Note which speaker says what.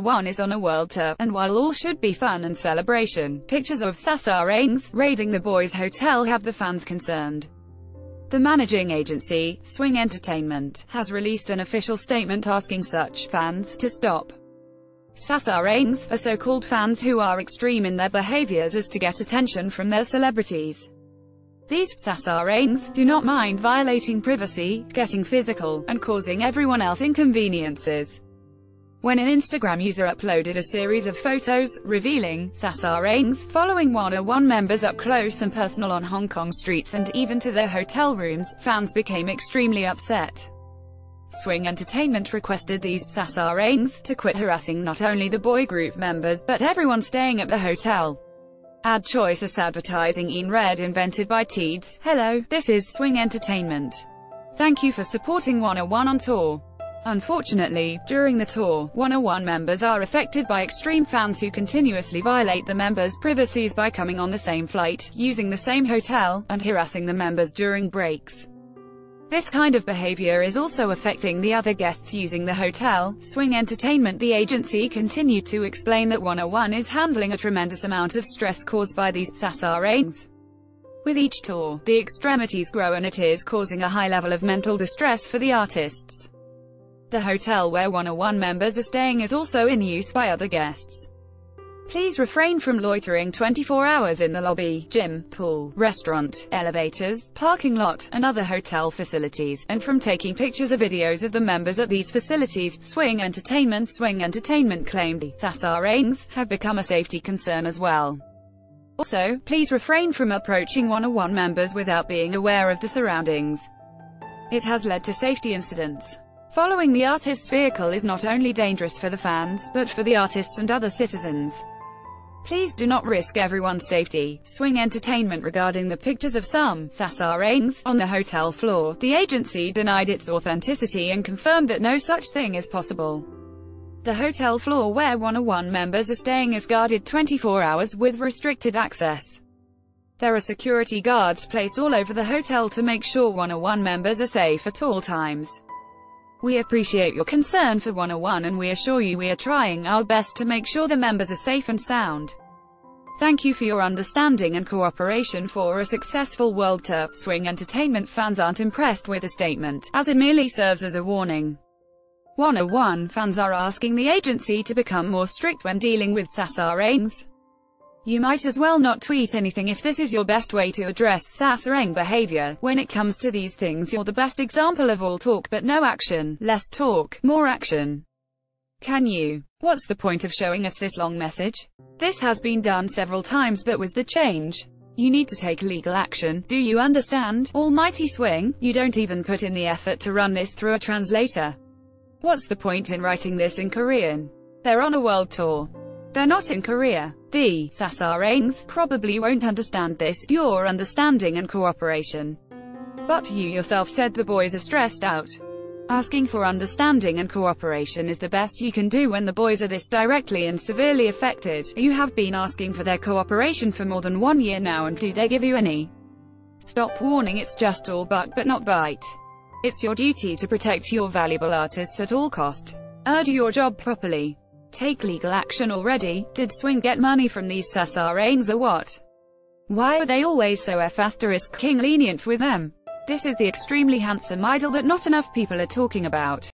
Speaker 1: 101 is on a world tour, and while all should be fun and celebration, pictures of Sasaengs raiding the boys' hotel have the fans concerned. The managing agency, Swing Entertainment, has released an official statement asking such fans to stop. Sasaengs are so-called fans who are extreme in their behaviors as to get attention from their celebrities. These Sasaengs do not mind violating privacy, getting physical, and causing everyone else inconveniences. When an Instagram user uploaded a series of photos, revealing Sasaengs following 101 members up close and personal on Hong Kong streets and even to their hotel rooms, fans became extremely upset. Swing Entertainment requested these Sasaengs to quit harassing not only the boy group members but everyone staying at the hotel. Ad choice advertising in red invented by Teeds. Hello, this is Swing Entertainment. Thank you for supporting 101 on tour. Unfortunately, during the tour, 101 members are affected by extreme fans who continuously violate the members' privacies by coming on the same flight, using the same hotel, and harassing the members during breaks. This kind of behavior is also affecting the other guests using the hotel. Swing Entertainment, the agency, continued to explain that 101 is handling a tremendous amount of stress caused by these Sasaengs. With each tour, the extremities grow and it is causing a high level of mental distress for the artists. The hotel where 101 members are staying is also in use by other guests. Please refrain from loitering 24 hours in the lobby, gym, pool, restaurant, elevators, parking lot, and other hotel facilities, and from taking pictures or videos of the members at these facilities. Swing Entertainment claimed the Sasaengs have become a safety concern as well. Also, please refrain from approaching 101 members without being aware of the surroundings. It has led to safety incidents. Following the artist's vehicle is not only dangerous for the fans, but for the artists and other citizens. Please do not risk everyone's safety. Swing Entertainment. Regarding the pictures of some Sasaengs on the hotel floor, the agency denied its authenticity and confirmed that no such thing is possible. The hotel floor where 101 members are staying is guarded 24 hours with restricted access. There are security guards placed all over the hotel to make sure 101 members are safe at all times. We appreciate your concern for 101 and we assure you we are trying our best to make sure the members are safe and sound. Thank you for your understanding and cooperation for a successful world tour. Swing Entertainment fans aren't impressed with the statement, as it merely serves as a warning. 101 fans are asking the agency to become more strict when dealing with Sasaengs. You might as well not tweet anything if this is your best way to address Sasaeng behavior. When it comes to these things, you're the best example of all talk but no action. Less talk, more action. Can you? What's the point of showing us this long message? This has been done several times, but was the change? You need to take legal action. Do you understand? Almighty Swing, you don't even put in the effort to run this through a translator. What's the point in writing this in Korean? They're on a world tour. They're not in Korea. The Sasaengs probably won't understand this, your understanding and cooperation. But you yourself said the boys are stressed out. Asking for understanding and cooperation is the best you can do when the boys are this directly and severely affected. You have been asking for their cooperation for more than 1 year now, and do they give you any? Stop warning. It's just all buck but not bite. It's your duty to protect your valuable artists at all cost. Do your job properly. Take legal action already. Did Swing get money from these Sasaengs or what? Why are they always so *king lenient with them? This is the extremely handsome idol that not enough people are talking about.